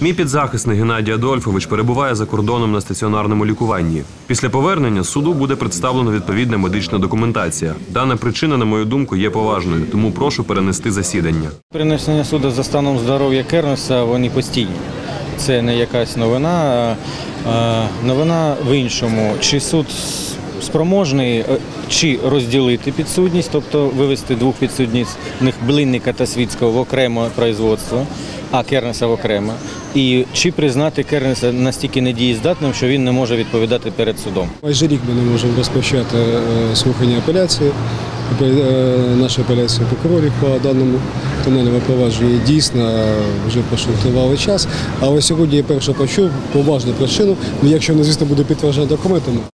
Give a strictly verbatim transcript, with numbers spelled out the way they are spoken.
Мій підзахисний Геннадій Адольфович перебуває за кордоном на стаціонарному лікуванні. Після повернення суду буде представлена відповідна медична документація. Дана причина, на мою думку, є поважною, тому прошу перенести засідання. Перенесення суду за станом здоров'я Кернеса, вони постійні. Це не якась новина. Новина в іншому. Чи суд спроможний, чи розділити підсудність, тобто вивести двох підсудних, Блинника та Свіцького в окреме производство, а Кернеса в окремо, і чи признати Кернеса настільки недієздатним, що він не може відповідати перед судом. Майже рік ми не можемо розпочати слухання апеляції, нашої апеляції прокурорів по даному кримінальному провадженню. Дійсно, вже пройшов тривалий час, але сьогодні я перше почув поважну причину, якщо вона, звісно, буде підтверджена документами.